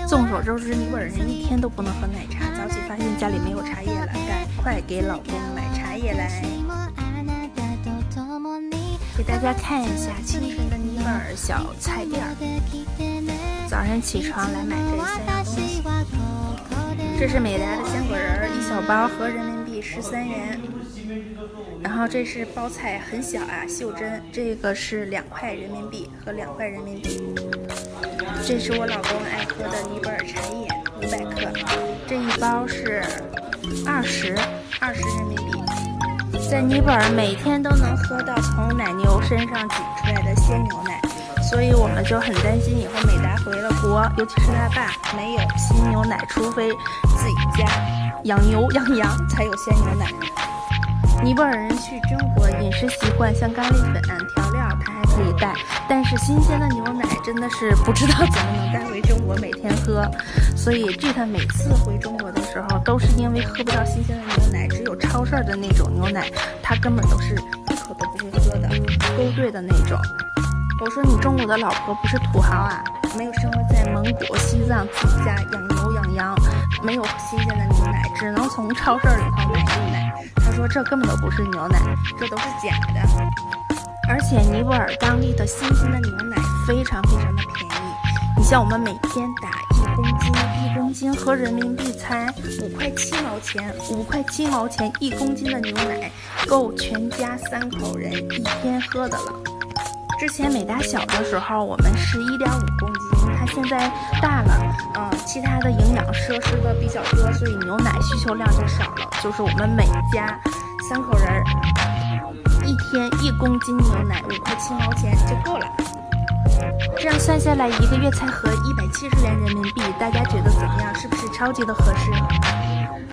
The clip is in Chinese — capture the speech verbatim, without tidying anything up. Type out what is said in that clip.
众所周知，尼泊尔人一天都不能喝奶茶，早起发现家里没有茶叶了，赶快给老公买茶叶来。给大家看一下清晨的尼泊尔小菜店儿，早上起床来买这三样东西。这是美达的鲜果仁，一小包合人民币十三元。然后这是包菜，很小啊，袖珍，这个是两块人民币和两块人民币。这是我老公爱喝的尼泊尔茶叶，五百克，这一包是二十二十人民币。在尼泊尔每天都能喝到从奶牛身上挤出来的鲜牛奶，所以我们就很担心以后美达回了国，尤其是他爸没有新牛奶，除非自己家养牛养羊才有鲜牛奶。尼泊尔人去中国饮食习惯像咖喱粉、调料他还可以带，但是新鲜的牛奶真的是不知道怎么能带回中国每天喝，所以据他每次回中国的时候都是因为喝不到新鲜的牛奶，只有超市的那种牛奶他根本都是一口都不会喝的，勾兑的那种。我说你中国的老婆不是土豪啊，没有生活在蒙古、西藏，自己家养牛养羊，没有新鲜的牛奶，只能从超市里头买牛奶。他说这根本都不是牛奶，这都是假的。而且尼泊尔当地的新鲜的牛奶非常非常的便宜，你像我们每天打一公斤，一公斤合人民币才五块七毛钱，五块七毛钱一公斤的牛奶够全家三口人一天喝的了。之前美达小的时候我们是一点五公斤，它现在大了，嗯，其他的营养设施的比较多，所以牛奶需求量就少了，就是我们每家三口人一天一公斤牛奶五块七毛钱就够了。这样算下来一个月才合一百七十元人民币，大家觉得怎么样？是不是超级的合适？